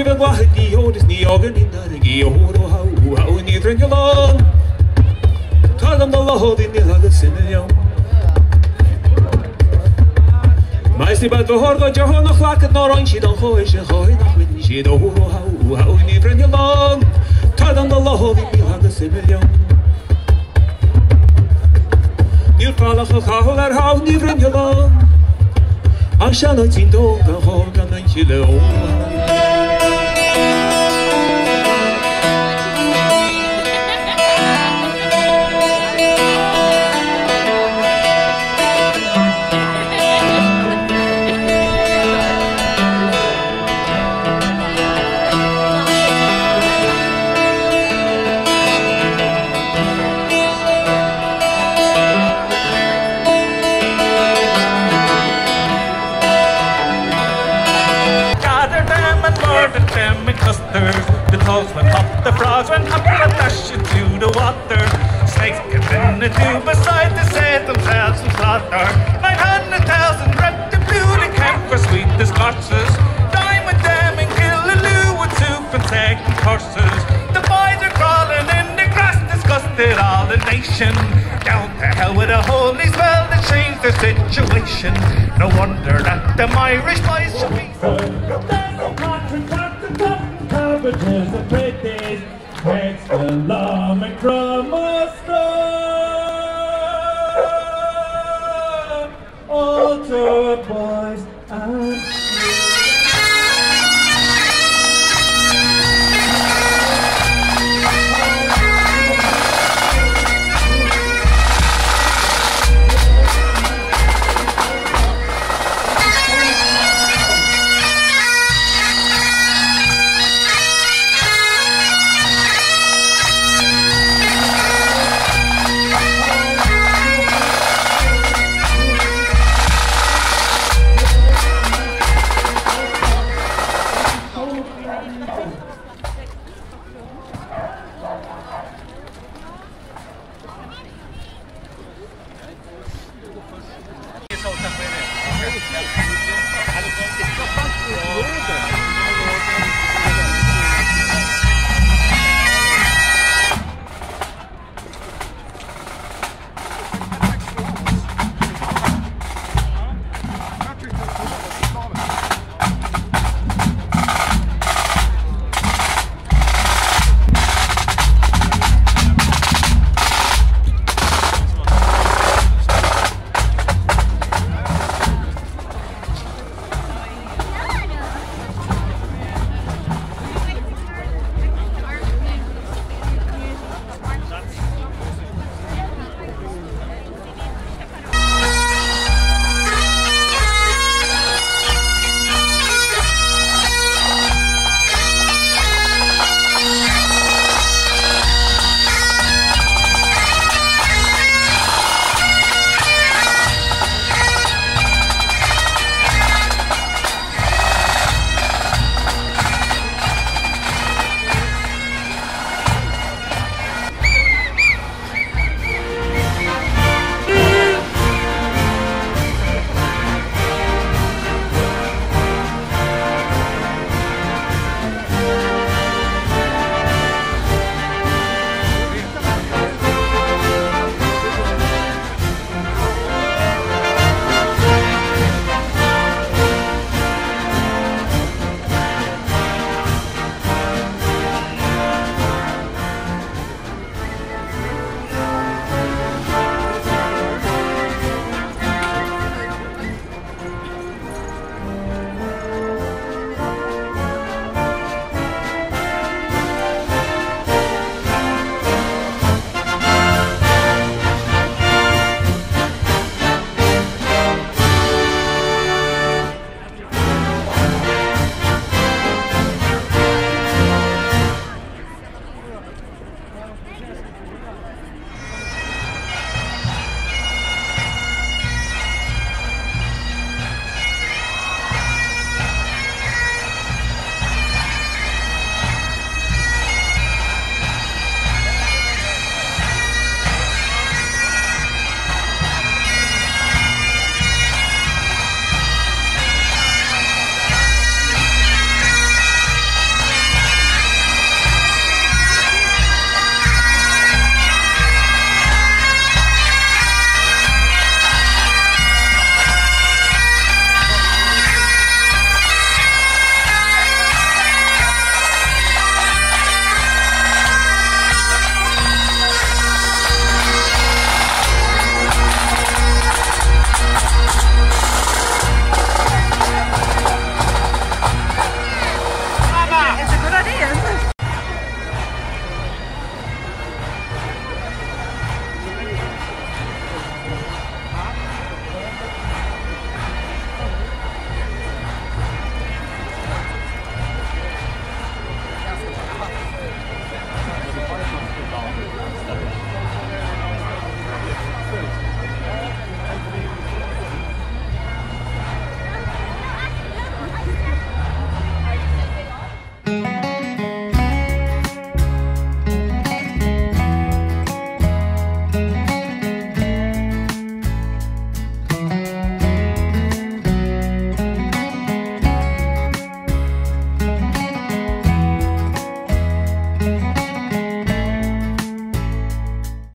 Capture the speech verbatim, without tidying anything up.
Even Wahdi Hodis Niogan in the Giohoro, how we need drink along. Tell them the Lord in the Lagasinium. My sleep at the Horgo Johana Flack and Noron, she don't hold she hold when she don't how how we need drink along. Tell them the Lord in the Lagasinium. You follow how how we drink along. I shall not see no hold and she don't. The toes went up, the frogs went up, and dash into the water. Snakes get in the tube beside to save themselves from slaughter. Nine hundred thousand red and blue, they came for sweetest corpses. Dine with them and kill a loo with soup and second courses. The boys are crawling in the grass, disgusted all the nation. Down to hell with a holy spell to change their situation. No wonder that them Irish boys should be so. Cabbages and potatoes, makes the lamb and crumb a star. All to boys and Okay.